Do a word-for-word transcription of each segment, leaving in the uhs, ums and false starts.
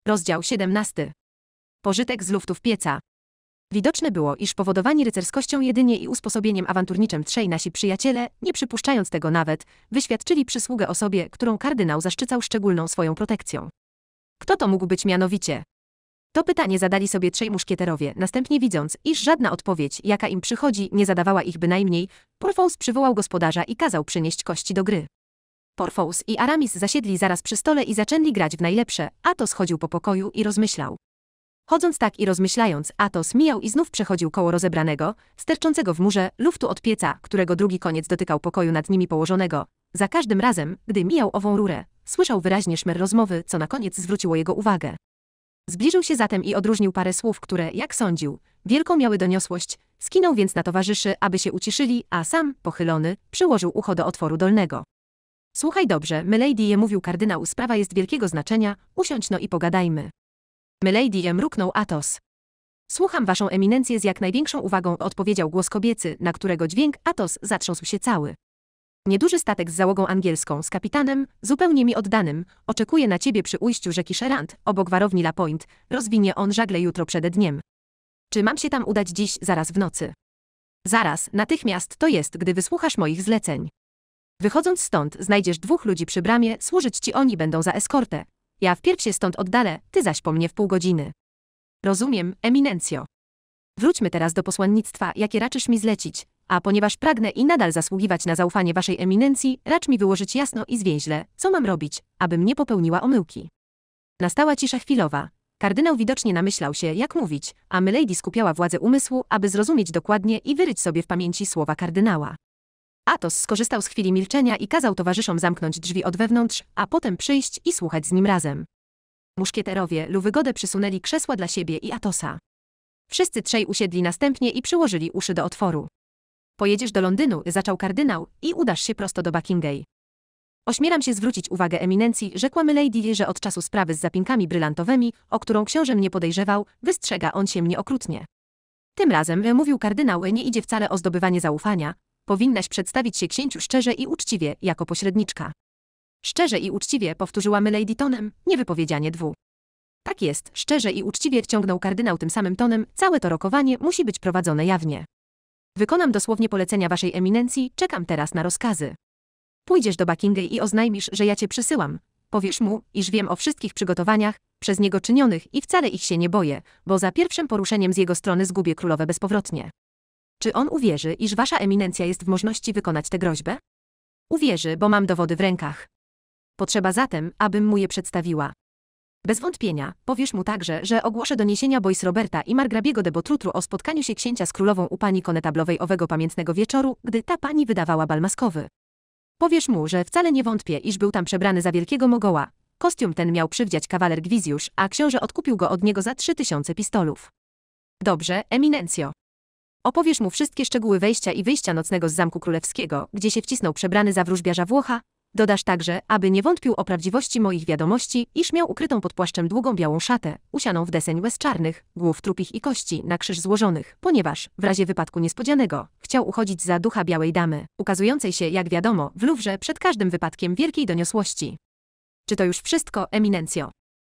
Rozdział siedemnasty. Pożytek z luftów pieca. Widoczne było, iż powodowani rycerskością jedynie i usposobieniem awanturniczym trzej nasi przyjaciele, nie przypuszczając tego nawet, wyświadczyli przysługę osobie, którą kardynał zaszczycał szczególną swoją protekcją. Kto to mógł być mianowicie? To pytanie zadali sobie trzej muszkieterowie, następnie widząc, iż żadna odpowiedź, jaka im przychodzi, nie zadawała ich bynajmniej, Porthos przywołał gospodarza i kazał przynieść kości do gry. Porthos i Aramis zasiedli zaraz przy stole i zaczęli grać w najlepsze, Athos chodził po pokoju i rozmyślał. Chodząc tak i rozmyślając, Athos mijał i znów przechodził koło rozebranego, sterczącego w murze, luftu od pieca, którego drugi koniec dotykał pokoju nad nimi położonego. Za każdym razem, gdy mijał ową rurę, słyszał wyraźnie szmer rozmowy, co na koniec zwróciło jego uwagę. Zbliżył się zatem i odróżnił parę słów, które, jak sądził, wielką miały doniosłość, skinął więc na towarzyszy, aby się uciszyli, a sam, pochylony, przyłożył ucho do otworu dolnego. Słuchaj dobrze, milady, mówił kardynał, sprawa jest wielkiego znaczenia, usiądź no i pogadajmy. Milady, mruknął Athos. Słucham waszą eminencję z jak największą uwagą, odpowiedział głos kobiecy, na którego dźwięk Athos zatrząsł się cały. Nieduży statek z załogą angielską, z kapitanem, zupełnie mi oddanym, oczekuje na ciebie przy ujściu rzeki Sherant, obok warowni La Pointe, rozwinie on żagle jutro przed dniem. Czy mam się tam udać dziś, zaraz w nocy? Zaraz, natychmiast, to jest, gdy wysłuchasz moich zleceń. Wychodząc stąd, znajdziesz dwóch ludzi przy bramie, służyć ci oni będą za eskortę. Ja wpierw się stąd oddalę, ty zaś po mnie w pół godziny. Rozumiem, eminencjo. Wróćmy teraz do posłannictwa, jakie raczysz mi zlecić, a ponieważ pragnę i nadal zasługiwać na zaufanie waszej eminencji, racz mi wyłożyć jasno i zwięźle, co mam robić, abym nie popełniła omyłki. Nastała cisza chwilowa. Kardynał widocznie namyślał się, jak mówić, a milady skupiała władzę umysłu, aby zrozumieć dokładnie i wyryć sobie w pamięci słowa kardynała. Athos skorzystał z chwili milczenia i kazał towarzyszom zamknąć drzwi od wewnątrz, a potem przyjść i słuchać z nim razem. Muszkieterowie lu wygodę przysunęli krzesła dla siebie i Athosa. Wszyscy trzej usiedli następnie i przyłożyli uszy do otworu. Pojedziesz do Londynu, zaczął kardynał, i udasz się prosto do Buckingham. Ośmielam się zwrócić uwagę eminencji, rzekła milady, że od czasu sprawy z zapinkami brylantowymi, o którą książę mnie podejrzewał, wystrzega on się mnie okrutnie. Tym razem, mówił kardynał, nie idzie wcale o zdobywanie zaufania. Powinnaś przedstawić się księciu szczerze i uczciwie, jako pośredniczka. Szczerze i uczciwie, powtórzyła milady tonem, niewypowiedzianie dwu. Tak jest, szczerze i uczciwie, ciągnął kardynał tym samym tonem, całe to rokowanie musi być prowadzone jawnie. Wykonam dosłownie polecenia waszej eminencji, czekam teraz na rozkazy. Pójdziesz do Buckingham i oznajmisz, że ja cię przysyłam. Powiesz mu, iż wiem o wszystkich przygotowaniach, przez niego czynionych i wcale ich się nie boję, bo za pierwszym poruszeniem z jego strony zgubię królowę bezpowrotnie. Czy on uwierzy, iż wasza eminencja jest w możności wykonać tę groźbę? Uwierzy, bo mam dowody w rękach. Potrzeba zatem, abym mu je przedstawiła. Bez wątpienia, powiesz mu także, że ogłoszę doniesienia Boyce Roberta i margrabiego de Botrutru o spotkaniu się księcia z królową u pani konetablowej owego pamiętnego wieczoru, gdy ta pani wydawała bal maskowy. Powiesz mu, że wcale nie wątpię, iż był tam przebrany za wielkiego mogoła. Kostium ten miał przywdziać kawaler Gwizjusz, a książę odkupił go od niego za trzy tysiące pistolów. Dobrze, eminencjo. Opowiesz mu wszystkie szczegóły wejścia i wyjścia nocnego z Zamku Królewskiego, gdzie się wcisnął przebrany za wróżbiarza Włocha. Dodasz także, aby nie wątpił o prawdziwości moich wiadomości, iż miał ukrytą pod płaszczem długą białą szatę, usianą w deseń łez czarnych, głów trupich i kości na krzyż złożonych, ponieważ, w razie wypadku niespodzianego, chciał uchodzić za ducha białej damy, ukazującej się, jak wiadomo, w Luwrze przed każdym wypadkiem wielkiej doniosłości. Czy to już wszystko, eminencjo?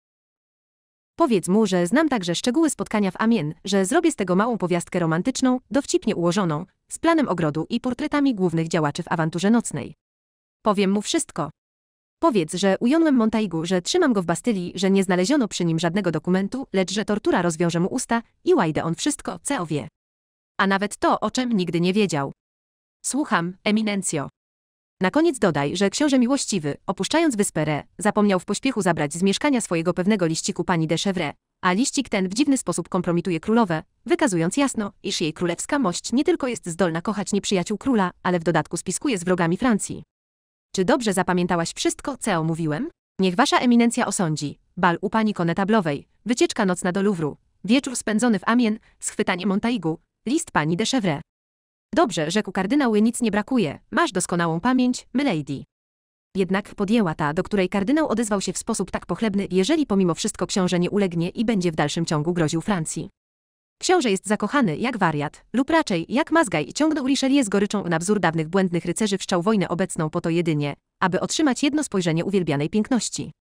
Powiedz mu, że znam także szczegóły spotkania w Amiens, że zrobię z tego małą powiastkę romantyczną, dowcipnie ułożoną, z planem ogrodu i portretami głównych działaczy w awanturze nocnej. Powiem mu wszystko. Powiedz, że ująłem Montaigu, że trzymam go w Bastylii, że nie znaleziono przy nim żadnego dokumentu, lecz że tortura rozwiąże mu usta i łajdę on wszystko, co wie. A nawet to, o czym nigdy nie wiedział. Słucham, eminencjo. Na koniec dodaj, że książę miłościwy, opuszczając wyspę Re, zapomniał w pośpiechu zabrać z mieszkania swojego pewnego liściku pani de Chevreuse, a liścik ten w dziwny sposób kompromituje królowę, wykazując jasno, iż jej królewska mość nie tylko jest zdolna kochać nieprzyjaciół króla, ale w dodatku spiskuje z wrogami Francji. Czy dobrze zapamiętałaś wszystko, co mówiłem? Niech wasza eminencja osądzi. Bal u pani konetablowej, wycieczka nocna do Luwru, wieczór spędzony w Amiens, schwytanie Montaigu, list pani de Chevreuse. Dobrze, rzekł kardynał, nic nie brakuje, masz doskonałą pamięć, milady. Jednak podjęła ta, do której kardynał odezwał się w sposób tak pochlebny, jeżeli pomimo wszystko książę nie ulegnie i będzie w dalszym ciągu groził Francji. Książę jest zakochany, jak wariat, lub raczej, jak mazgaj, ciągnął Richelieu z goryczą na wzór dawnych błędnych rycerzy wszczał wojnę obecną po to jedynie, aby otrzymać jedno spojrzenie uwielbianej piękności.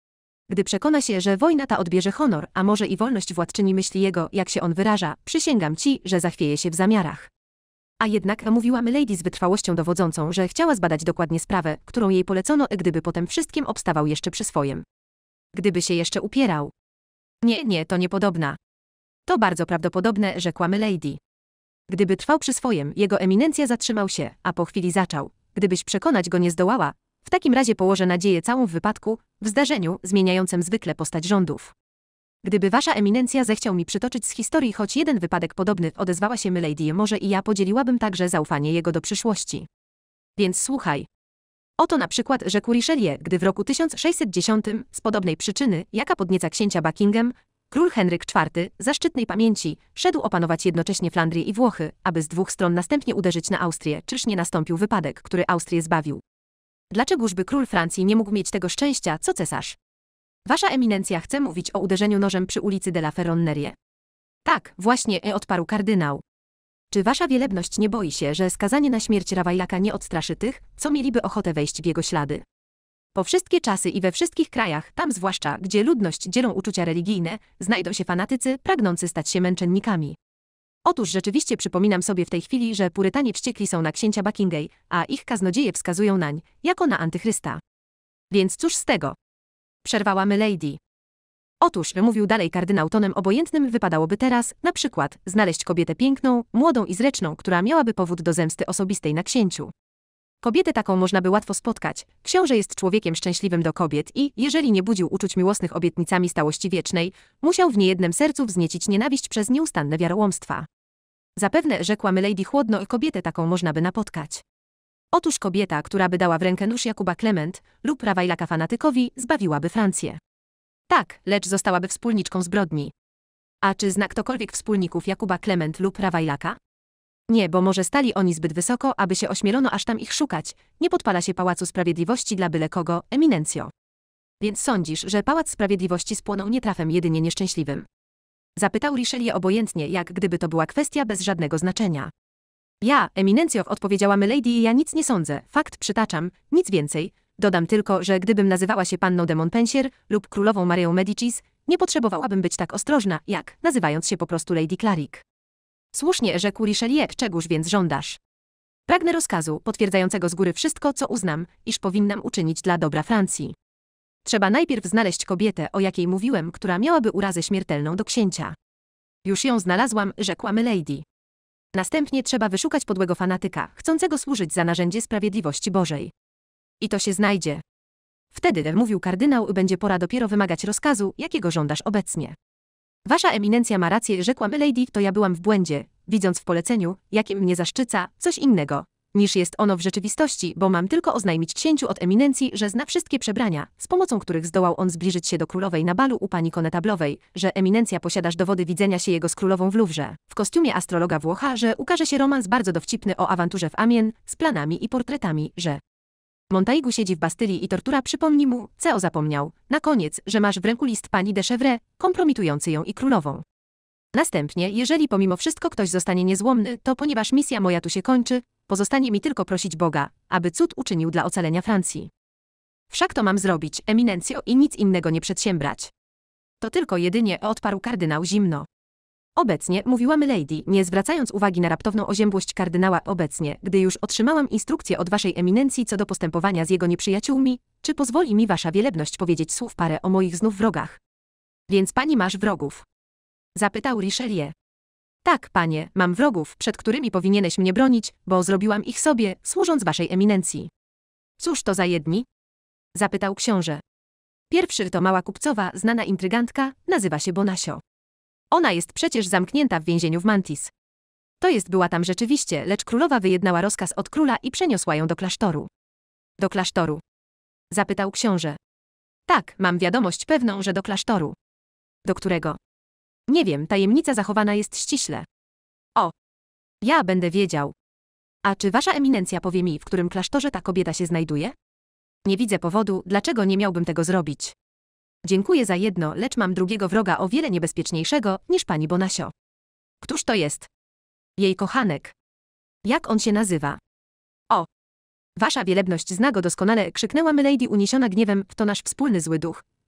Gdy przekona się, że wojna ta odbierze honor, a może i wolność władczyni myśli jego, jak się on wyraża, przysięgam ci, że zachwieje się w zamiarach. A jednak mówiła milady z wytrwałością dowodzącą, że chciała zbadać dokładnie sprawę, którą jej polecono, gdyby potem wszystkim obstawał jeszcze przy swojem. Gdyby się jeszcze upierał. Nie, nie, to niepodobna. To bardzo prawdopodobne, rzekła milady. Gdyby trwał przy swojem, jego eminencja zatrzymał się, a po chwili zaczął. Gdybyś przekonać go nie zdołała, w takim razie położę nadzieję całą w wypadku, w zdarzeniu, zmieniającym zwykle postać rządów. Gdyby wasza eminencja zechciał mi przytoczyć z historii choć jeden wypadek podobny, odezwała się milady, może i ja podzieliłabym także zaufanie jego do przyszłości. Więc słuchaj. Oto na przykład rzekł Richelieu, gdy w roku tysiąc sześćset dziesiątym, z podobnej przyczyny, jaka podnieca księcia Buckingham, król Henryk czwarty, zaszczytnej pamięci, szedł opanować jednocześnie Flandrię i Włochy, aby z dwóch stron następnie uderzyć na Austrię, czyż nie nastąpił wypadek, który Austrię zbawił? Dlaczegożby król Francji nie mógł mieć tego szczęścia, co cesarz? Wasza eminencja chce mówić o uderzeniu nożem przy ulicy de la Ferronnerie? Tak, właśnie, odparł kardynał. Czy wasza wielebność nie boi się, że skazanie na śmierć Ravaillaca nie odstraszy tych, co mieliby ochotę wejść w jego ślady? Po wszystkie czasy i we wszystkich krajach, tam zwłaszcza, gdzie ludność dzielą uczucia religijne, znajdą się fanatycy pragnący stać się męczennikami. Otóż rzeczywiście przypominam sobie w tej chwili, że purytanie wściekli są na księcia Buckingham, a ich kaznodzieje wskazują nań, jako na antychrysta. Więc cóż z tego? Przerwała milady. Otóż, mówił dalej kardynał tonem obojętnym, wypadałoby teraz, na przykład, znaleźć kobietę piękną, młodą i zręczną, która miałaby powód do zemsty osobistej na księciu. Kobietę taką można by łatwo spotkać. Książę jest człowiekiem szczęśliwym do kobiet i, jeżeli nie budził uczuć miłosnych obietnicami stałości wiecznej, musiał w niejednym sercu wzniecić nienawiść przez nieustanne wiarołomstwa. Zapewne, rzekła milady chłodno, kobietę taką można by napotkać. Otóż kobieta, która by dała w rękę nóż Jakuba Clement lub Ravaillaca fanatykowi, zbawiłaby Francję. Tak, lecz zostałaby wspólniczką zbrodni. A czy zna ktokolwiek wspólników Jakuba Clement lub Ravaillaca? Nie, bo może stali oni zbyt wysoko, aby się ośmielono aż tam ich szukać. Nie podpala się Pałacu Sprawiedliwości dla byle kogo, eminencjo. Więc sądzisz, że Pałac Sprawiedliwości spłonął nie trafem jedynie nieszczęśliwym? Zapytał Richelieu obojętnie, jak gdyby to była kwestia bez żadnego znaczenia. Ja, eminencjo, odpowiedziała milady, ja nic nie sądzę, fakt przytaczam, nic więcej. Dodam tylko, że gdybym nazywała się panną de Montpensier lub królową Marią Medicis, nie potrzebowałabym być tak ostrożna, jak, nazywając się po prostu Lady Clarik. Słusznie, rzekł Richelieu, czegóż więc żądasz? Pragnę rozkazu, potwierdzającego z góry wszystko, co uznam, iż powinnam uczynić dla dobra Francji. Trzeba najpierw znaleźć kobietę, o jakiej mówiłem, która miałaby urazę śmiertelną do księcia. Już ją znalazłam, rzekła milady. Następnie trzeba wyszukać podłego fanatyka, chcącego służyć za narzędzie sprawiedliwości Bożej. I to się znajdzie. Wtedy, mówił kardynał, będzie pora dopiero wymagać rozkazu, jakiego żądasz obecnie. Wasza eminencja ma rację, rzekła milady, to ja byłam w błędzie, widząc w poleceniu, jakim mnie zaszczyca, coś innego, niż jest ono w rzeczywistości, bo mam tylko oznajmić księciu od eminencji, że zna wszystkie przebrania, z pomocą których zdołał on zbliżyć się do królowej na balu u pani konetablowej, że eminencja posiadasz dowody widzenia się jego z królową w Louvre, w kostiumie astrologa Włocha, że ukaże się romans bardzo dowcipny o awanturze w Amiens, z planami i portretami, że Montaigu siedzi w Bastylii i tortura przypomni mu, co zapomniał, na koniec, że masz w ręku list pani de Chevreuse, kompromitujący ją i królową. Następnie, jeżeli pomimo wszystko ktoś zostanie niezłomny, to ponieważ misja moja tu się kończy, pozostanie mi tylko prosić Boga, aby cud uczynił dla ocalenia Francji. Wszak to mam zrobić, eminencjo, i nic innego nie przedsiębrać. To tylko jedynie, odparł kardynał zimno. Obecnie, mówiła milady, nie zwracając uwagi na raptowną oziębłość kardynała, obecnie, gdy już otrzymałam instrukcję od waszej eminencji co do postępowania z jego nieprzyjaciółmi, czy pozwoli mi wasza wielebność powiedzieć słów parę o moich znów wrogach? Więc pani masz wrogów? Zapytał Richelieu. Tak, panie, mam wrogów, przed którymi powinieneś mnie bronić, bo zrobiłam ich sobie, służąc waszej eminencji. Cóż to za jedni? Zapytał książę. Pierwszy to mała kupcowa, znana intrygantka, nazywa się Bonacieux. Ona jest przecież zamknięta w więzieniu w Mantis. To jest była tam rzeczywiście, lecz królowa wyjednała rozkaz od króla i przeniosła ją do klasztoru. Do klasztoru? Zapytał książę. Tak, mam wiadomość pewną, że do klasztoru. Do którego? Nie wiem, tajemnica zachowana jest ściśle. O! Ja będę wiedział. A czy wasza eminencja powie mi, w którym klasztorze ta kobieta się znajduje? Nie widzę powodu, dlaczego nie miałbym tego zrobić. Dziękuję za jedno, lecz mam drugiego wroga o wiele niebezpieczniejszego niż pani Bonacieux. Któż to jest? Jej kochanek. Jak on się nazywa? O! Wasza wielebność zna go doskonale, krzyknęła milady uniesiona gniewem, to nasz wspólny zły duch.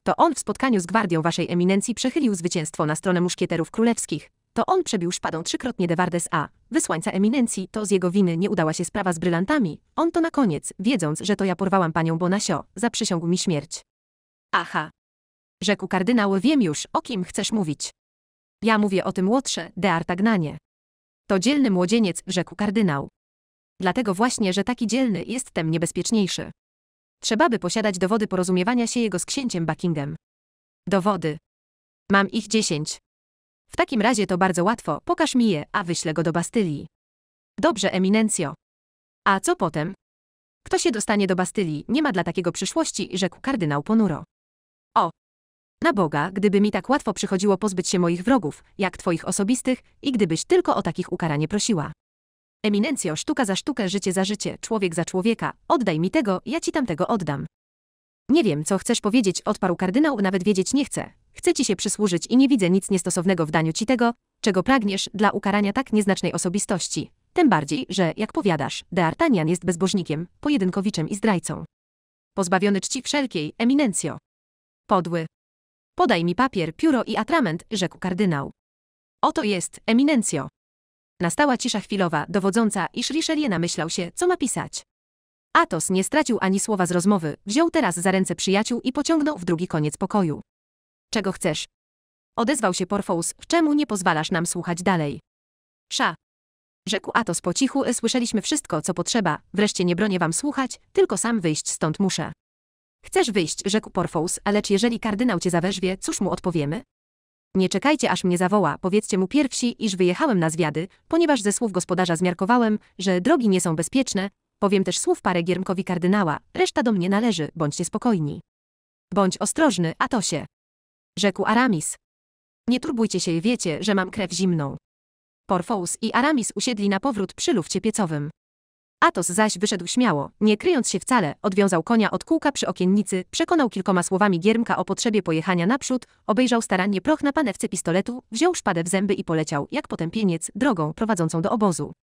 To on w spotkaniu z gwardią waszej eminencji przechylił zwycięstwo na stronę muszkieterów królewskich. To on przebił szpadą trzykrotnie Dewardes a, wysłańca eminencji, to z jego winy nie udała się sprawa z brylantami. On to na koniec, wiedząc, że to ja porwałam panią Bonacieux, zaprzysiągł mi śmierć. Aha. Rzekł kardynał, wiem już, o kim chcesz mówić. Ja mówię o tym łotrze, de Artagnanie. To dzielny młodzieniec, rzekł kardynał. Dlatego właśnie, że taki dzielny jest tem niebezpieczniejszy. Trzeba by posiadać dowody porozumiewania się jego z księciem Buckingham. Dowody. Mam ich dziesięć. W takim razie to bardzo łatwo, pokaż mi je, a wyślę go do Bastylii. Dobrze, eminencjo. A co potem? Kto się dostanie do Bastylii, nie ma dla takiego przyszłości, rzekł kardynał ponuro. O! Na Boga, gdyby mi tak łatwo przychodziło pozbyć się moich wrogów, jak twoich osobistych, i gdybyś tylko o takich ukaranie prosiła. Eminencjo, sztuka za sztukę, życie za życie, człowiek za człowieka, oddaj mi tego, ja ci tamtego oddam. Nie wiem, co chcesz powiedzieć, odparł kardynał, nawet wiedzieć nie chcę. Chcę ci się przysłużyć i nie widzę nic niestosownego w daniu ci tego, czego pragniesz, dla ukarania tak nieznacznej osobistości. Tym bardziej, że, jak powiadasz, D'Artagnan jest bezbożnikiem, pojedynkowiczem i zdrajcą. Pozbawiony czci wszelkiej, eminencjo. Podły. Podaj mi papier, pióro i atrament, rzekł kardynał. Oto jest, eminencjo. Nastała cisza chwilowa, dowodząca, iż Richelieu namyślał się, co ma pisać. Athos nie stracił ani słowa z rozmowy, wziął teraz za ręce przyjaciół i pociągnął w drugi koniec pokoju. Czego chcesz? Odezwał się Porthos, czemu nie pozwalasz nam słuchać dalej? Sza. Rzekł Athos po cichu, słyszeliśmy wszystko, co potrzeba, wreszcie nie bronię wam słuchać, tylko sam wyjść stąd muszę. Chcesz wyjść, rzekł Porthos, lecz jeżeli kardynał cię zaweźmie, cóż mu odpowiemy? Nie czekajcie, aż mnie zawoła, powiedzcie mu pierwsi, iż wyjechałem na zwiady, ponieważ ze słów gospodarza zmiarkowałem, że drogi nie są bezpieczne, powiem też słów parę giermkowi kardynała, reszta do mnie należy, bądźcie spokojni. Bądź ostrożny, Athosie. Rzekł Aramis. Nie turbujcie się, wiecie, że mam krew zimną. Porthos i Aramis usiedli na powrót przy lufcie piecowym. Athos zaś wyszedł śmiało, nie kryjąc się wcale, odwiązał konia od kółka przy okiennicy, przekonał kilkoma słowami giermka o potrzebie pojechania naprzód, obejrzał starannie proch na panewce pistoletu, wziął szpadę w zęby i poleciał, jak potępieniec, drogą prowadzącą do obozu.